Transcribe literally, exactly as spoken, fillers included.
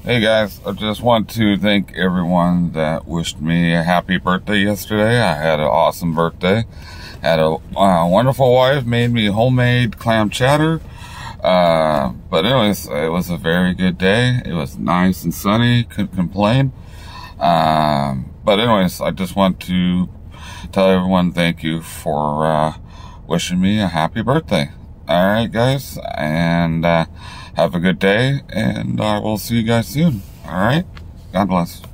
Hey guys, I just want to thank everyone that wished me a happy birthday yesterday. I had an awesome birthday. Had a uh, wonderful wife, made me homemade clam chowder. Uh, but anyways, it was a very good day. It was nice and sunny, couldn't complain. Um, but anyways, I just want to tell everyone thank you for uh, wishing me a happy birthday. Alright guys, and uh, have a good day, and I will see you guys soon. Alright? God bless.